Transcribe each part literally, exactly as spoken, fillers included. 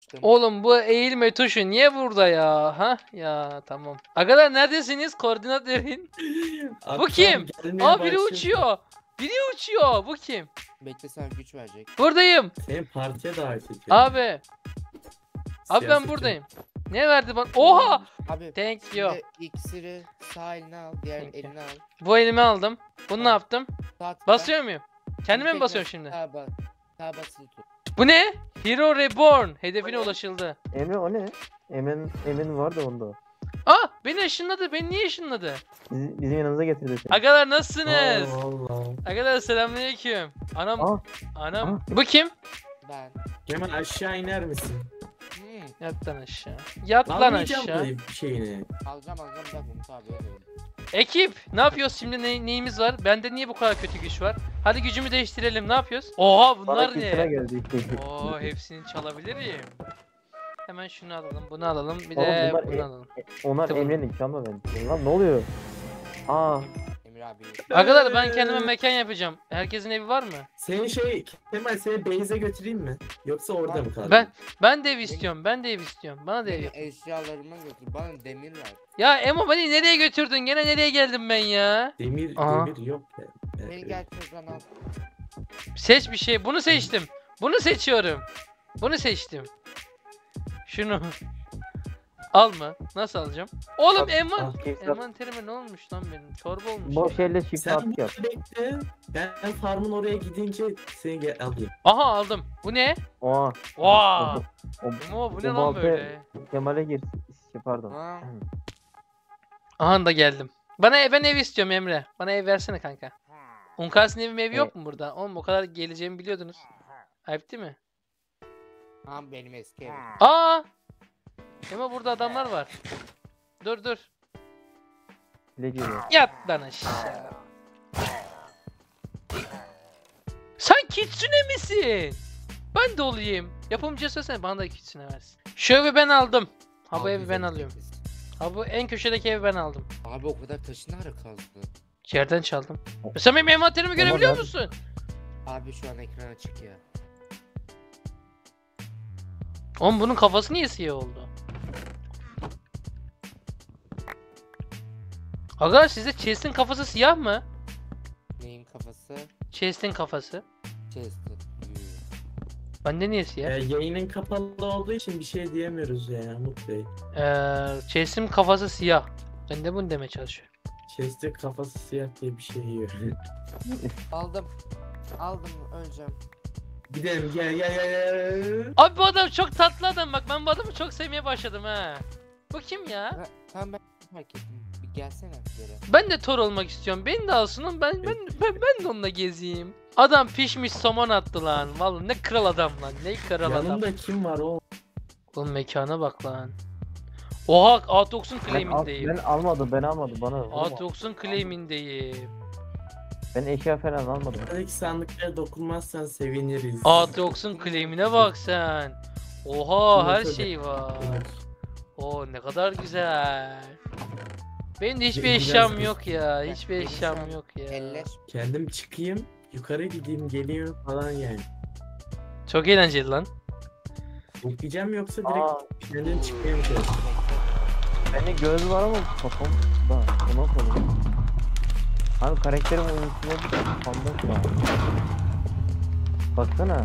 açtım. Oğlum bu eğilme tuşu niye burada ya? Ha ya tamam. Agalar neredesiniz? Koordinat verin. Bu kim? Aa biri uçuyor. Biri uçuyor. Bu kim? Bekle, sana güç verecek. Buradayım. Seni partiye davet ediyorum. Abi. Abi ben Siyasetçi. buradayım. Ne verdi bana? Oha! Abi Thank you. şimdi iksiri sağ eline al, diğer Thank you. eline al. Bu elimi aldım. Bunu ne yaptım? Sağ tıkla. Basıyor muyum? Kendime mi Tekrar basıyorum şimdi? Sağa bas. Sağa basılı tut. Bu ne? Hero Reborn. Hedefine ulaşıldı. Emre o ne? Emre'nin Emre'nin vardı onda. Aa beni ışınladı. Beni niye ışınladı? Bizi, bizim yanımıza getirdi seni. Agalar nasılsınız? Allah Allah. Agalar selamünaleyküm. Anam. Aa, Anam. aa. Bu kim? Ben. Kemal aşağı iner misin? Hmm. Yat lan aşağı. Yat lan Almayacağım aşağı. bu şeyini. Alacağım alacağım da Umut abi öyle. Ekip ne yapıyoruz şimdi, ne, neyimiz var? Bende niye bu kadar kötü güç var? Hadi gücümü değiştirelim, ne yapıyoruz? Oha bana bunlar kültüre ne? geldi. Oo hepsini çalabilirim. Hemen şunu alalım, bunu alalım, bir Oğlum de bunlar bunu e- alalım. Onlar Tamam. Emre'nin çalma ben. Lan ne oluyor? Aa, Emir abi. Arkadaşlar ben kendime mekan yapacağım. Herkesin evi var mı? Seni şey Kemal seni Beyze götüreyim mi? Yoksa orada mı kaldın? Ben ben de ev istiyorum, ben de ev istiyorum. Bana da ev Benim yap. eşyalarıma götür. Bana demir ver. Ya Emo beni nereye götürdün? Gene nereye geldim ben ya? Demir Aha. demir yok ya. Beni gel şuradan al. Seç bir şey. Bunu seçtim. Bunu seçiyorum. Bunu seçtim. Şunu. Al mı? Nasıl alacağım? Oğlum Al, envan al. envanterime ne olmuş lan benim? Çorba olmuş. boş ya. elle çift Sen at yap. burada bekle. Ben farmın oraya gidince seni gel alayım. Aha aldım. Bu ne? Oha. Vaa. O, o, Emo bu ne o lan balta- böyle? Kemal'e gir. Şey, pardon. Ha. Aha da geldim. Bana ev, ben ev istiyorum Emre. Bana ev versene kanka. Unkas'ın evi evi yok mu burada? Oğlum o kadar geleceğimi biliyordunuz. Ayıp değil mi? Ha benim eski evim. Aa! Emo burada adamlar var. Dur dur. Ne diyor? Yat lan aşağı. Sen kitsune misin? Ben de olayım. Yapımcıya söylesene bana da kitsune versin. Şu evi ben aldım. Ha bu Al evi ben güzel alıyorum. temiz. Ha bu en köşedeki evi ben aldım. Abi o kadar taşı ne ara kazdı? Yerden çaldım. Sen benim envanterimi görebiliyor ben- musun? Abi şu an ekran açık ya. Oğlum bunun kafası niye siyah oldu? Aga size chest'in kafası siyah mı? Neyin kafası? Chest'in kafası. Chester. Bende niye siyah? Ya, yayının kapalı olduğu için bir şey diyemiyoruz ya Umut Bey. Eee chest'in kafası siyah. Ben de bunu demeye çalışıyorum. Chest'te kafası siyah diye bir şey yiyor. Aldım. Aldım öleceğim. Gidelim gel gel gel gel. Abi bu adam çok tatlı adam, bak ben bu adamı çok sevmeye başladım ha. Bu kim ya? Ha, tamam ben fark ettim. Bir gelsene bir yere. Ben de Thor olmak istiyorum. Beni de alsın oğlum. Ben ben ben, ben de onunla gezeyim. Adam pişmiş somon attı lan. Vallahi ne kral adam lan. Ne kral adam. Yanımda kim var o? Oğlum mekana bak lan. Oha Atox'un Ben, al, claim'indeyim. ben almadım, ben almadım bana. Atox'un claim'indeyim. Ben eşya falan almadım. Buradaki sandıklara dokunmazsan seviniriz. Atox'un claim'ine bak sen. Oha her Tabii. şey var. Oo ne kadar güzel. Benim de hiçbir Biraz eşyam kız- yok ya. Ben- Hiçbir benim şu eşyam an yok ya. Eller. Kendim çıkayım, yukarı gideyim, geleyim falan yani. Çok eğlenceli lan. Okuyacağım yoksa Aa, direkt kendim çıkayım şöyle. bende göz var ama kafam da. O nasıl oluyor? Abi karakterim oyuncusuna bir kafamda şu an. Baksana.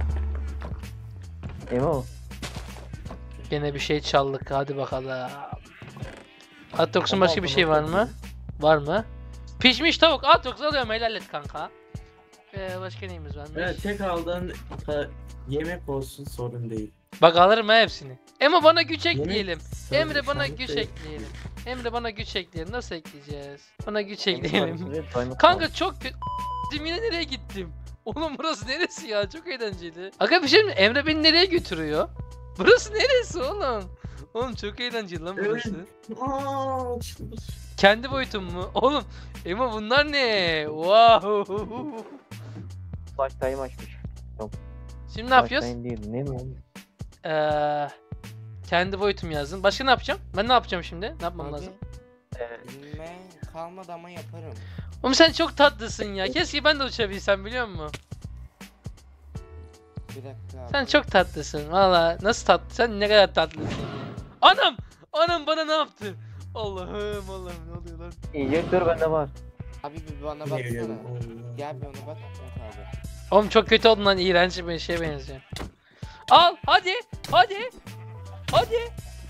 Emo. Gene bir şey çaldık, hadi bakalım. Atox'un Ama başka bir şey var mı? Var mı? Pişmiş tavuk. Atox alıyorum, helal et kanka. Ee, başka neyimiz varmış? Evet, tek aldığın ka- yemek olsun sorun değil. Bak alırım ha hepsini. Emre bana güç Yemek ekleyelim. sadece Emre bana sandık güç değil. ekleyelim. Emre bana güç ekleyelim. Nasıl ekleyeceğiz? Bana güç Emo ekleyelim. var, diamond Kanka var. çok kötü. Yine nereye gittim? Oğlum burası neresi ya? Çok eğlenceli. Aga bir şey mi? Emre beni nereye götürüyor? Burası neresi oğlum? Oğlum çok eğlenceli lan burası. Aa, çıldır. Kendi boyutum mu? Oğlum Emo bunlar ne? Wow. Flash time açmış. Şimdi ne yapıyoruz? Flash time değil. Ne mi? Ee, kendi boyutum yazdın. Başka ne yapacağım? Ben ne yapacağım şimdi? Ne yapmam Hadi. lazım? Bilme kalmadı ama yaparım. Oğlum sen çok tatlısın ya. Keşke ben de uçabilsem, biliyor musun? Bir dakika abi. Sen çok tatlısın valla. Nasıl tatlı? Sen ne kadar tatlısın ya. Anam! Anam bana ne yaptı? Allah'ım Allah'ım ne oluyor lan? Enjektör bende var. Abi bir bana Ne baksana. geliyorum? Gel bir ona bak. Evet abi. Oğlum çok kötü oldun lan, iğrenç bir şeye benziyor. Al hadi hadi hadi.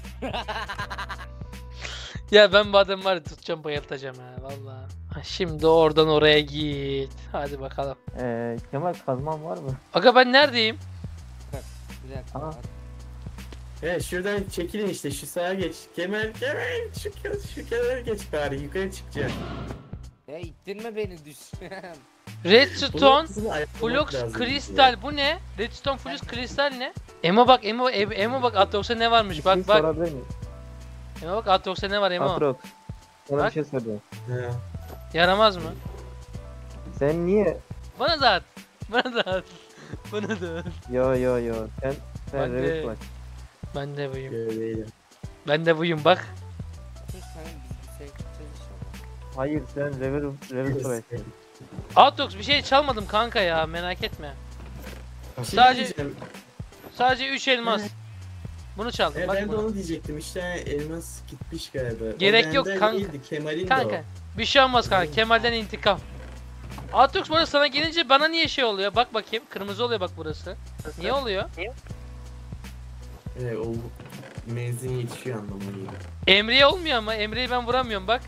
Ya ben bu adamı var ya tutacağım, bayıltacağım ha valla. Ha, şimdi oradan oraya git. Hadi bakalım. Ee, Kemal kazman var mı? Aga ben neredeyim? Bir dakika. Aha. abi. Evet şuradan çekilin işte şu sağa geç. Kemal Kemal şu, şu kenara geç bari yukarı çıkacak. Ya ittirme beni düşeceğim. Redstone, Bunu ayarlamak Flux, lazım kristal bu ne? Redstone, Flux, kristal ne? Emo bak, Emo, Emo, Emo bak Atrox'a ne varmış Bir bak şey bak. sorabilir miyim? Emo bak Atrox'a ne var Emo? Atrox. Sana Bak. bir şey soracağım. ya. Yaramaz mı? Sen niye? Bana da at. Bana da at. Bana da at. Yo yo yo. Sen sen Ben de- reverse bak. Ben de buyum. Öyle değil. Ben de buyum bak. Sus sen biz bir şey gideceğiz inşallah. Hayır sen reverse reverse bak. Atrox bir şey çalmadım kanka ya, merak etme. Bir şey Sadece- diyeceğim. Sadece üç elmas. Bunu çaldım E, bak ben de bunu. onu diyecektim işte elmas gitmiş galiba. O Gerek yok benden kanka. değildi, Kemal'in de Kanka bir şey olmaz kanka, Kemal'den intikam. Atrox bu arada sana gelince bana niye şey oluyor? Bak bakayım, kırmızı oluyor bak burası. Niye oluyor? o. E, o menzin yetişiyor anlamına geliyor. Emre'ye olmuyor ama Emre'yi ben vuramıyorum bak.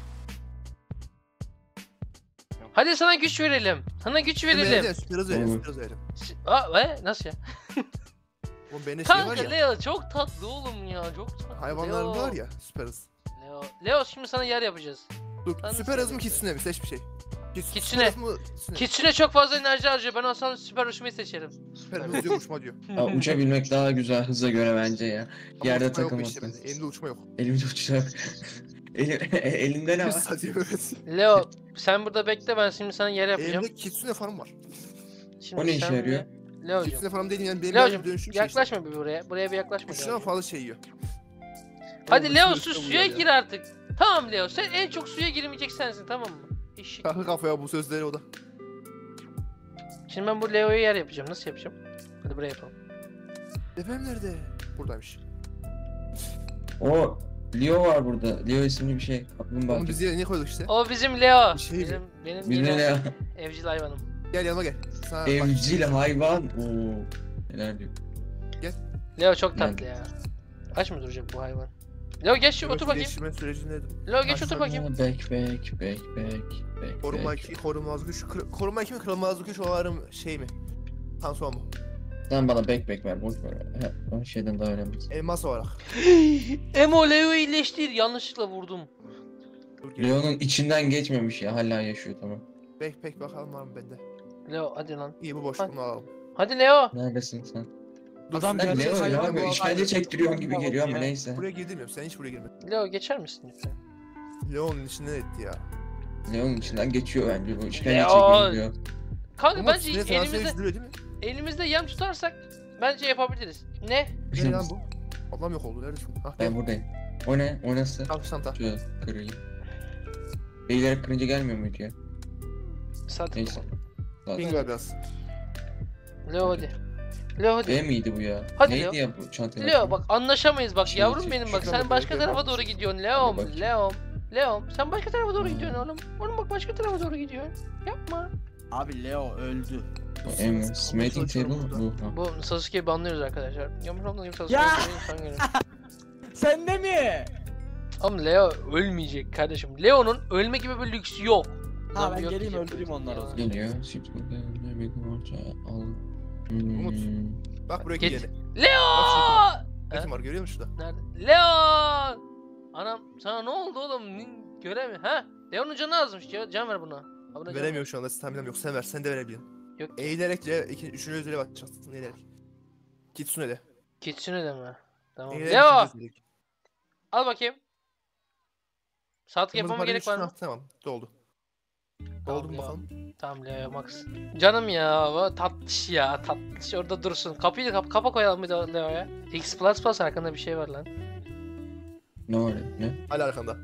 Hadi sana güç verelim. Sana güç verelim. Verelim, süper hız verelim, Olur. süper hız verelim. Aa, e, nasıl ya? Oğlum bende şey var Kanka ya, Leo çok tatlı oğlum ya, çok tatlı. hayvanlarım Leo. var ya, süper hız. Leo. Leo şimdi sana yer yapacağız. Dur, Ben de süper hız mı sevdim. Kitsune mi? Seç bir şey. Kits- Kitsune. Süper hız mı? Kitsune. Kitsune çok fazla enerji harcıyor. Ben olsam süper uçmayı seçerim. Süper hız diyor, uçma diyor. Ya, uçabilmek daha güzel hıza göre bence ya. Ama Yerde uçma yok işte takılmasın. bende, elimde uçma yok. Elimde uçacak. Elim, elimde ne var? Sadece evet. Leo sen burada bekle, ben şimdi sana yer yapacağım. Elimde Kitsune farm var. Şimdi O ne işe sen yarıyor? bir- Leo'cum. Kitsune farm dediğin yani benim Leo'cum bir dönüşüm şey işte. yaklaşma bir buraya. Buraya bir yaklaşma. Üçten Leo'cum. fazla şey yiyor. Hadi Oğlum, Leo üstüne su üstüne suya vuruyor gir ya. artık. Tamam Leo, sen en çok suya girmeyecek sensin, tamam mı? Eşit. Kalkı kafaya bu sözleri o da. Şimdi ben bu Leo'ya yer yapacağım. Nasıl yapacağım? Hadi buraya yapalım. Efendim nerede? Buradaymış. O Leo var burada. Leo isimli bir şey. Kaplumbağa. Oğlum biz yere niye koyduk işte? O bizim Leo. Bir şey mi? Bizim benim Bir de yine Leo. evcil hayvanım. Gel yanıma gel. Sana bak. Evcil hayvan. Oo. Neler diyor. Leo çok tatlı ya. Kaç mı duracak bu hayvan? Leo geç şu otur bakayım. Iyileştirme sürecinde Leo geç otur bakayım. Back back back back back koruma back. iki, korunmaz güç. Kır- koruma iki mi, kırılmaz güç olarım şey mi? Tansiyon mu? Sen bana back back ver. Boş ver. He, o şeyden daha önemli. Elmas olarak. Emo Leo'yu iyileştir. Yanlışlıkla vurdum. Dur gel. Leo'nun içinden geçmemiş ya. Hala yaşıyor tamam. Backpack bakalım var mı bende? Leo hadi lan. İyi bu boş, Hadi. bunu alalım. Hadi Leo. Neredesin sen? Dur, Adam sen- Lan gerçek Leo hayvan ya bu böyle adam. işkence çektiriyorsun gibi geliyor ama neyse. Buraya girdim sen hiç buraya girme. Leo geçer misin lütfen? Leon'un içinden etti ya. Leo'nun içinden geçiyor bence bu işkence Leo. çekiyor diyor. Kanka Ama bence üstüne finansal elimizde yüzdürüyor değil mi? elimizde yem tutarsak bence yapabiliriz. Ne? Ne lan bu? Ablam yok oldu neredesin? Ah gel. Ben buradayım. O ne? O nasıl? Al çanta. Şöyle kırayım. Beylerek kırınca gelmiyor muydu ya? Saat. Neyse. Zaten. Ping var biraz. Leo hadi. Leo hadi. E miydi bu ya? Hadi Neydi Leo. ya bu çantayı? Leo bak anlaşamayız bak Şey yavrum çek- benim bak şuradan sen bak, başka şuradan tarafa bak. doğru gidiyorsun Leom bakayım. Leom Leom sen başka tarafa doğru Hmm. gidiyorsun oğlum. Oğlum bak başka tarafa doğru gidiyorsun. Yapma. Abi Leo öldü. Em, Smithing table Burada. bu. Ha. Bu Sasuke'yi banlıyoruz arkadaşlar. Yağmur anlayayım Ya! Sasuke'yi insan görüyorum. Sen de mi? Oğlum Leo ölmeyecek kardeşim. Leo'nun ölme gibi bir lüksü yok. Ha Lan ben yok geleyim diyecek. öldüreyim onları o zaman. Geliyor. Süt burada bir orta al. Umut. Hmm. Bak buraya Git. geldi. Leo! Metin var görüyor musun şurada? Nerede? Leo! Anam sana ne oldu oğlum? Nin- Göremiyor. Ha? Leo'nun canı azmış. Can, can ver buna. Ha, buna can ver. Veremiyorum şu anda staminam yok sen ver sen de verebilirsin. Yok. Eğilerek le, iki, üçüncü özele bakacaksın eğilerek. Kitsune de. Kitsune de mi? Tamam. Eğilerek Leo! üçüncü özele. Al bakayım. Saatlik Kırmızı yapmama gerek var parayı mı? üstüne- Tamam doldu. Tamam Doldu mu ya. bakalım? Tamam Leo Max. Canım ya, bu tatlış ya, tatlış orada dursun. Kapıyı da kap kapa koyalım bir de Leo'ya. X plus plus arkanda bir şey var lan. Ne var ya? Ne? Hala arkanda.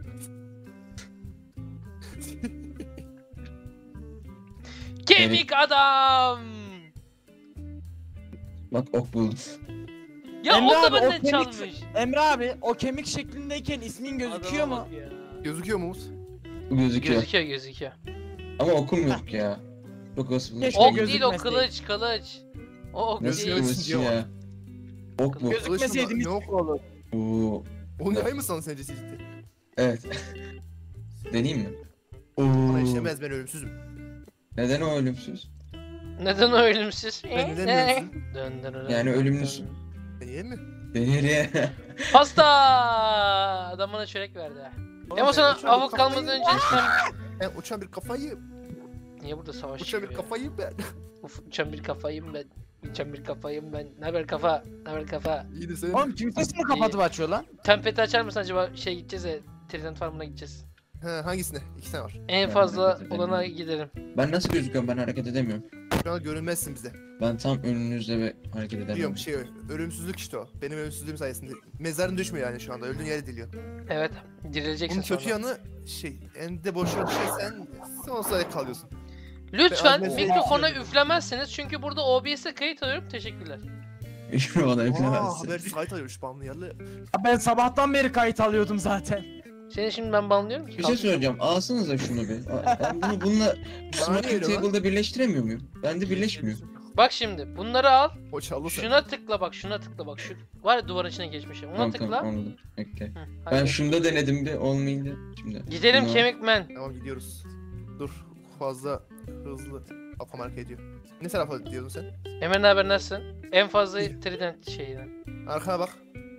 Kemik adam. Bak ok buldum. Ya Emre o da abi, o benden kemik- çalmış. Emre abi o kemik şeklindeyken ismin gözüküyor Adama mu? bak ya. Gözüküyor mu Umut? Bu gözüküyor. Gözüküyor gözüküyor. Ama okum yok ya. Çok asılı. Keşke Ok değil o gözükmeseydi. kılıç kılıç. O ok Nasıl değil. gözüküyor? kılıç ya? Ok bu. Gözükmeseydi mis Yok. gibi olur. Oo. Onu yay mı sandın sence ciddi? Evet. Deneyeyim mi? Bana Oo. işlemez, ben ölümsüzüm. Neden o ölümsüz? Neden o ölümsüz? Ben neden ölümsüzüm? Dön dön dön. Yani ölümlüsün. Deneyeyim mi? Denir ya. Pasta! Adam bana çörek verdi. Ama ben sana uçan bir avuk kafayı- kalmadan önce sen... Ben uçan bir kafayı, Niye burada savaş uçan bir çıkıyor ya? kafayı ben. Uf, uçan bir kafayım ben. Uçan bir kafayım ben. Ne haber kafa? Ne haber kafa? İyi de sen. Oğlum kim sesini kapatıp açıyor lan? Tempeti açar mısın acaba? Şey gideceğiz ya. Trident Farm'ına gideceğiz. Ha, hangisine? İki tane var. En Ben fazla hareket edemiyorum. olana gidelim. Ben nasıl gözüküyorum? Ben hareket edemiyorum. Şu an görünmezsin bize. Ben tam önünüzde ve hareket edemiyorum. Biliyorum şey ölümsüzlük işte o. Benim ölümsüzlüğüm sayesinde. Mezarın düşmüyor yani şu anda. Öldüğün yere diliyor. Evet. Dirileceksin Bunun kötü sonra. yanı şey, eninde boşuna düşersen sonsuza dek kalıyorsun. Lütfen Ben- mikrofona üflemezseniz çünkü burada O B S'e kayıt alıyorum. Teşekkürler. Hiçbir bana Aa, yapamazsın. haberci kayıt alıyormuş banlı yerli. Ya ben sabahtan beri kayıt alıyordum zaten. Seni şimdi ben banlıyorum ki. Bir şey söyleyeceğim. Alsanıza şunu bir. Ben bunu bununla Smoking öyle lan? Table'da birleştiremiyor muyum? Bende birleşmiyor. Bak şimdi bunları al. O çaldı sen. Şuna tıkla bak şuna tıkla bak şu var ya duvarın içine geçmiş. Ona Tamam tıkla. tamam anladım. Okey. Hı, Ben hadi. şunda denedim bir olmayınca şimdi. Gidelim Bunu- kemikmen. Tamam gidiyoruz. Dur fazla hızlı kafam hareket ediyor. Ne tarafa diyordun sen? Emre ne haber nasılsın? En fazla İyi. trident şeyden. Arkana bak.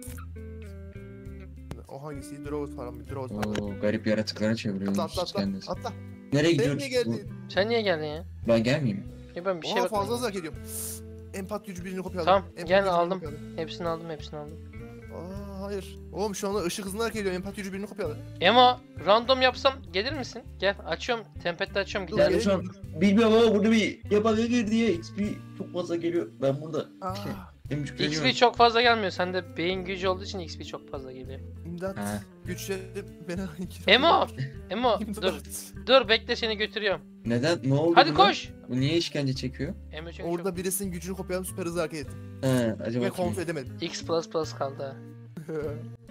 O hangisi? Draw falan mı? Draw falan. Oo, garip yaratıklara çeviriyormuş Atla atla atla. kendisi. Atla. Nereye Sen gidiyoruz? niye geldin? Sen niye geldin ya? Bu- Ben gelmeyeyim mi? Ya ben bir şey Oha bakmadım. fazla hızlı hareket ediyorum. Empat gücü birini kopyaladım. Tamam, Empat gel gücü birini aldım. kopyaladım. Hepsini aldım hepsini aldım. Aa hayır. Oğlum şu anda ışık hızında hareket ediyor. Empat gücü birini kopyaladı. Emo random yapsam gelir misin? Gel açıyorum. Tempette açıyorum Dur, gider. gel. şu an bilmiyorum ama burada bir yabancı girdi diye X P çok fazla geliyor. Ben burada Aa, emcükleniyorum. X P çok fazla gelmiyor. Sende beyin gücü olduğu için X P çok fazla geliyor. imdat. Ha. Güçleri beni... Emo! Emo dur. İmdat. Dur bekle seni götürüyorum. Neden? Ne oldu? Hadi buna? koş. Bu niye işkence çekiyor? Emo çünkü Orada birisinin gücünü kopyaladım süper hızlı hareket ettim. He, acaba Ve kim? kontrol edemedim. çok X plus plus kaldı ha.